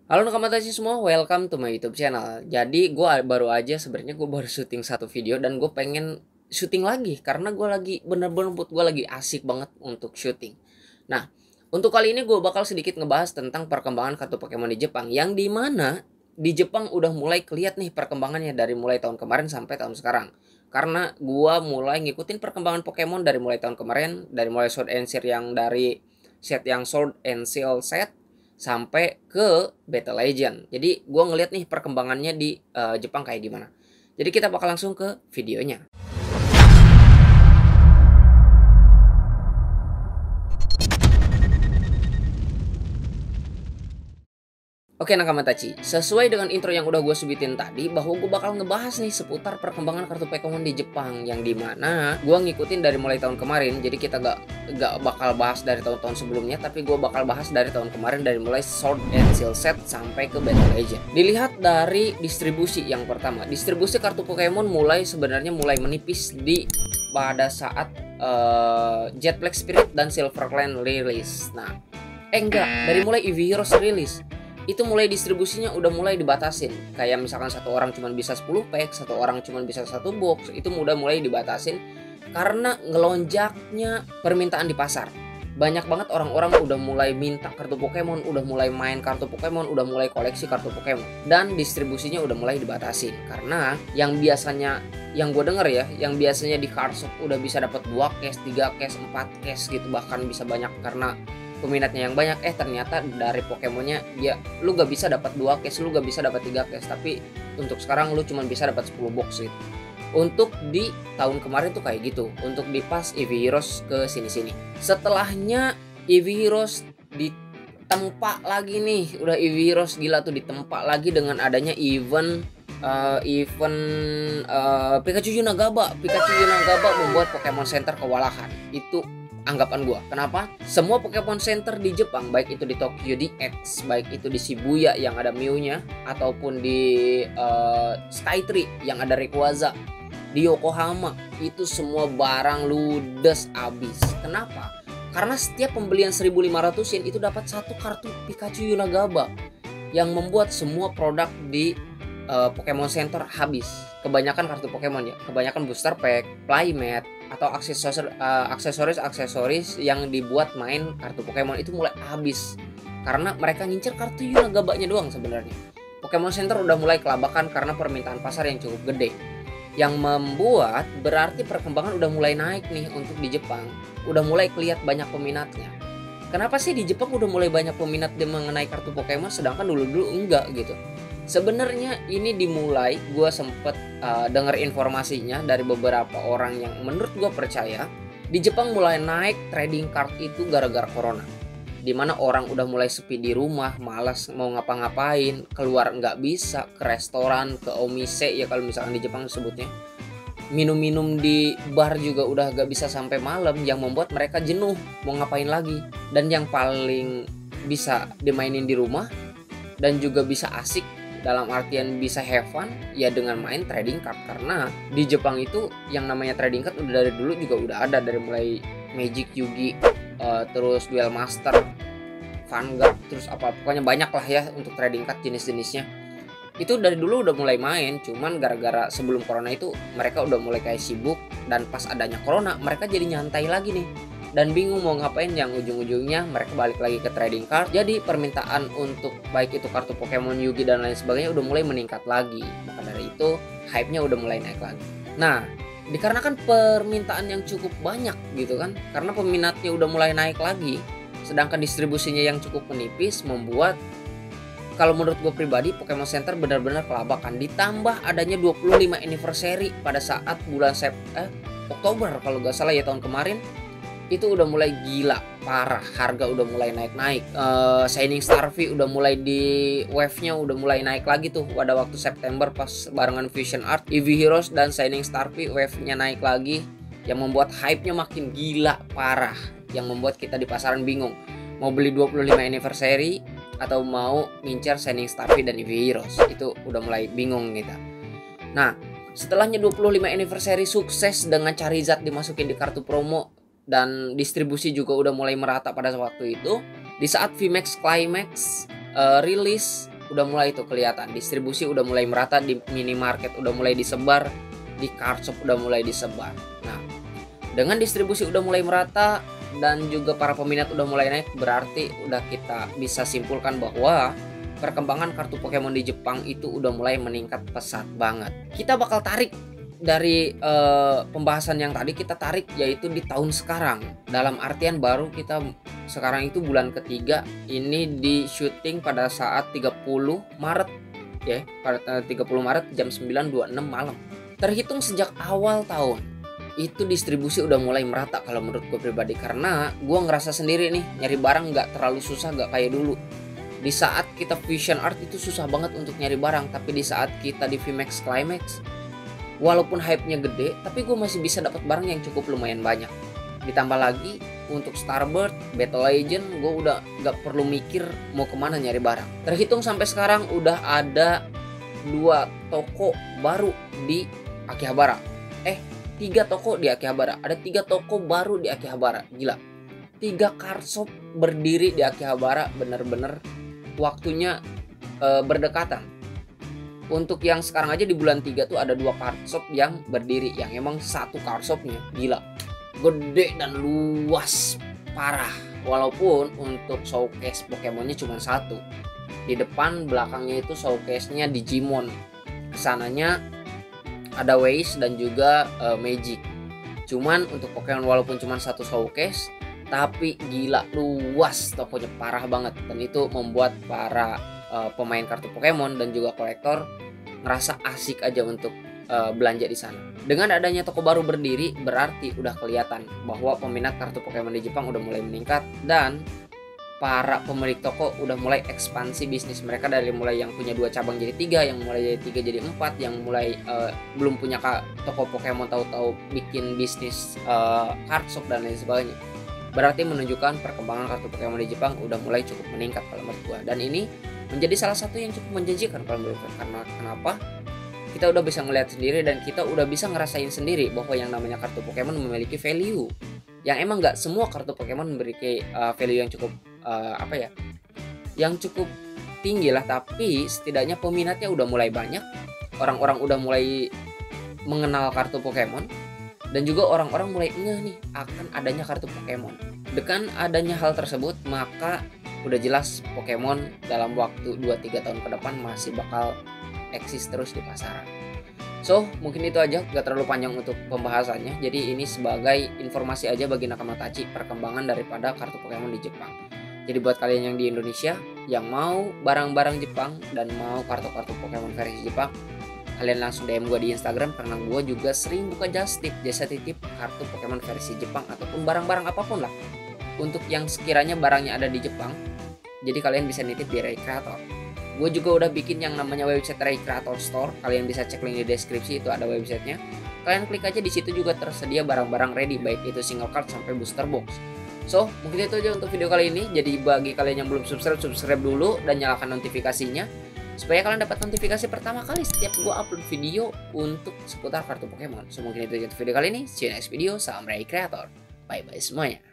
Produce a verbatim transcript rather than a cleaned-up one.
Halo Nakamatashi semua, welcome to my YouTube channel. Jadi gue baru aja sebenarnya gue baru syuting satu video dan gue pengen syuting lagi karena gue lagi bener-bener buat gue lagi asik banget untuk syuting. Nah, untuk kali ini gue bakal sedikit ngebahas tentang perkembangan kartu Pokemon di Jepang, yang dimana di Jepang udah mulai kelihatan nih perkembangannya dari mulai tahun kemarin sampai tahun sekarang. Karena gue mulai ngikutin perkembangan Pokemon dari mulai tahun kemarin, dari mulai Sword and Shield yang dari set yang Sword and Shield set sampai ke Battle Legend. Jadi gue ngeliat nih perkembangannya di uh, Jepang kayak gimana. Jadi kita bakal langsung ke videonya. Oke Nakamatachi, sesuai dengan intro yang udah gue sebutin tadi, bahwa gue bakal ngebahas nih seputar perkembangan kartu Pokemon di Jepang, yang dimana gue ngikutin dari mulai tahun kemarin. Jadi kita gak, gak bakal bahas dari tahun-tahun sebelumnya, tapi gue bakal bahas dari tahun kemarin, dari mulai Sword and Shield set sampai ke Battle Legend. Dilihat dari distribusi yang pertama, distribusi kartu Pokemon mulai sebenarnya mulai menipis di pada saat uh, Jet Black Spirit dan Silver Clan rilis. Nah, eh enggak, dari mulai Eevee Heroes rilis itu mulai distribusinya udah mulai dibatasin. Kayak misalkan satu orang cuma bisa sepuluh pack, satu orang cuma bisa satu box, itu udah mulai dibatasin karena ngelonjaknya permintaan di pasar. Banyak banget orang-orang udah mulai minta kartu Pokemon, udah mulai main kartu Pokemon, udah mulai koleksi kartu Pokemon, dan distribusinya udah mulai dibatasin. Karena yang biasanya, yang gue denger ya, yang biasanya di card shop udah bisa dapat dua case, tiga case, empat case gitu, bahkan bisa banyak karena peminatnya yang banyak. Eh ternyata dari Pokemonnya ya lu gak bisa dapat dua case, lu gak bisa dapat tiga case, tapi untuk sekarang lu cuma bisa dapat sepuluh box gitu. Untuk di tahun kemarin tuh kayak gitu, untuk di pas Eevee Heroes ke sini-sini. Setelahnya Eevee Heroes ditempa lagi nih, udah Eevee Heroes gila tuh ditempa lagi dengan adanya event uh, event uh, Pikachu Yunagaba. Pikachu Yunagaba membuat Pokemon Center kewalahan. Itu anggapan gue. Kenapa? Semua Pokemon Center di Jepang, baik itu di Tokyo D X, baik itu di Shibuya yang ada Mew-nya, ataupun di uh, Skytree yang ada Rayquaza, di Yokohama, itu semua barang ludes abis. Kenapa? Karena setiap pembelian seribu lima ratus yen itu dapat satu kartu Pikachu Yunagaba, yang membuat semua produk di uh, Pokemon Center habis. Kebanyakan kartu Pokemon ya, kebanyakan booster pack, playmat, atau aksesoris uh, aksesoris aksesoris yang dibuat main kartu Pokemon itu mulai habis karena mereka ngincer kartu Yunagabanya doang. Sebenarnya Pokemon Center udah mulai kelabakan karena permintaan pasar yang cukup gede, yang membuat berarti perkembangan udah mulai naik nih untuk di Jepang. Udah mulai kelihatan banyak peminatnya. Kenapa sih di Jepang udah mulai banyak peminat mengenai kartu Pokemon sedangkan dulu-dulu enggak gitu? Sebenarnya ini dimulai, gue sempet uh, dengar informasinya dari beberapa orang yang menurut gue percaya. Di Jepang mulai naik trading card itu gara-gara corona, dimana orang udah mulai sepi di rumah, malas mau ngapa-ngapain, keluar nggak bisa, ke restoran, ke omise ya kalau misalkan di Jepang disebutnya, minum-minum di bar juga udah gak bisa sampai malam, yang membuat mereka jenuh mau ngapain lagi. Dan yang paling bisa dimainin di rumah dan juga bisa asik dalam artian bisa have fun ya dengan main trading card. Karena di Jepang itu yang namanya trading card udah dari dulu juga udah ada, dari mulai Magic, Yugi, uh, terus Duel Master, Vanguard, terus apa pokoknya banyak lah ya untuk trading card jenis-jenisnya. Itu dari dulu udah mulai main, cuman gara-gara sebelum corona itu mereka udah mulai kayak sibuk, dan pas adanya corona mereka jadi nyantai lagi nih dan bingung mau ngapain, yang ujung-ujungnya mereka balik lagi ke trading card. Jadi permintaan untuk baik itu kartu Pokemon, Yugi dan lain sebagainya udah mulai meningkat lagi. Maka dari itu hype-nya udah mulai naik lagi. Nah, dikarenakan permintaan yang cukup banyak gitu kan, karena peminatnya udah mulai naik lagi, sedangkan distribusinya yang cukup menipis, membuat kalau menurut gue pribadi Pokemon Center benar-benar kelabakan. Ditambah adanya dua puluh lima anniversary pada saat bulan Sep eh, Oktober kalau gak salah ya tahun kemarin. Itu udah mulai gila parah, harga udah mulai naik-naik. uh, Shining Starfy udah mulai di wave-nya udah mulai naik lagi tuh pada waktu September pas barengan Fusion Art. Eevee Heroes dan Shining Starfy wave-nya naik lagi, yang membuat hype-nya makin gila parah, yang membuat kita di pasaran bingung mau beli dua puluh lima anniversary atau mau ngincar Shining Starfy dan Eevee Heroes. Itu udah mulai bingung kita. Nah, setelahnya dua puluh lima anniversary sukses dengan Charizard dimasukin di kartu promo, dan distribusi juga udah mulai merata pada waktu itu. Di saat V MAX Climax uh, rilis, udah mulai tuh kelihatan. Distribusi udah mulai merata di minimarket, udah mulai disebar, di card shop udah mulai disebar. Nah, dengan distribusi udah mulai merata dan juga para peminat udah mulai naik, berarti udah kita bisa simpulkan bahwa perkembangan kartu Pokemon di Jepang itu udah mulai meningkat pesat banget. Kita bakal tarik dari uh, pembahasan yang tadi, kita tarik yaitu di tahun sekarang. Dalam artian baru kita sekarang itu bulan ketiga, ini di syuting pada saat tiga puluh Maret ya, pada tiga puluh Maret jam sembilan dua puluh enam malam. Terhitung sejak awal tahun itu distribusi udah mulai merata kalau menurut gue pribadi, karena gue ngerasa sendiri nih nyari barang nggak terlalu susah, nggak kayak dulu. Di saat kita Fusion Art itu susah banget untuk nyari barang, tapi di saat kita di V MAX Climax, walaupun hype-nya gede, tapi gue masih bisa dapat barang yang cukup lumayan banyak. Ditambah lagi untuk Starbird, Battle Legend, gue udah nggak perlu mikir mau kemana nyari barang. Terhitung sampai sekarang udah ada dua toko baru di Akihabara. Eh, tiga toko di Akihabara. Ada tiga toko baru di Akihabara. Gila. Tiga card shop berdiri di Akihabara, bener-bener waktunya e, berdekatan. Untuk yang sekarang aja di bulan tiga tuh ada dua card shop yang berdiri, yang emang satu card shopnya gila gede dan luas parah. Walaupun untuk showcase Pokemonnya cuma satu, di depan belakangnya itu showcase-nya Digimon, kesananya ada Waze dan juga uh, Magic. Cuman untuk Pokemon walaupun cuma satu showcase, tapi gila luas tokonya parah banget, dan itu membuat para uh, pemain kartu Pokemon dan juga kolektor ngerasa asik aja untuk uh, belanja di sana. Dengan adanya toko baru berdiri, berarti udah kelihatan bahwa peminat kartu Pokemon di Jepang udah mulai meningkat, dan para pemilik toko udah mulai ekspansi bisnis mereka, dari mulai yang punya dua cabang jadi tiga, yang mulai dari tiga jadi empat, yang mulai uh, belum punya toko Pokemon tahu-tahu bikin bisnis uh, card shop dan lain sebagainya. Berarti menunjukkan perkembangan kartu Pokemon di Jepang udah mulai cukup meningkat kalau menurut gua, dan ini menjadi salah satu yang cukup menjanjikan kalau menurut gua. Karena kenapa? Kita udah bisa ngeliat sendiri dan kita udah bisa ngerasain sendiri bahwa yang namanya kartu Pokemon memiliki value yang emang nggak semua kartu Pokemon memiliki uh, value yang cukup uh, apa ya, yang cukup tinggi lah, tapi setidaknya peminatnya udah mulai banyak, orang-orang udah mulai mengenal kartu Pokemon, dan juga orang-orang mulai ngeh nih akan adanya kartu Pokemon. Dengan adanya hal tersebut, maka udah jelas Pokemon dalam waktu dua tiga tahun ke depan masih bakal eksis terus di pasaran. So, mungkin itu aja, gak terlalu panjang untuk pembahasannya. Jadi ini sebagai informasi aja bagi Nakamatachi perkembangan daripada kartu Pokemon di Jepang. Jadi buat kalian yang di Indonesia yang mau barang-barang Jepang dan mau kartu-kartu Pokemon versi Jepang, kalian langsung D M gue di Instagram, karena gue juga sering buka just tip, jasa titip kartu Pokemon versi Jepang ataupun barang-barang apapun lah. Untuk yang sekiranya barangnya ada di Jepang, jadi kalian bisa nitip di Ray Creator. Gue juga udah bikin yang namanya website Ray Creator Store. Kalian bisa cek link di deskripsi, itu ada websitenya. Kalian klik aja, di situ juga tersedia barang-barang ready, baik itu single card sampai booster box. So, mungkin itu aja untuk video kali ini. Jadi bagi kalian yang belum subscribe, subscribe dulu dan nyalakan notifikasinya supaya kalian dapat notifikasi pertama kali setiap gue upload video untuk seputar kartu Pokemon. So, mungkin itu aja untuk video kali ini. See you next video. Salam Ray Creator. Bye bye semuanya.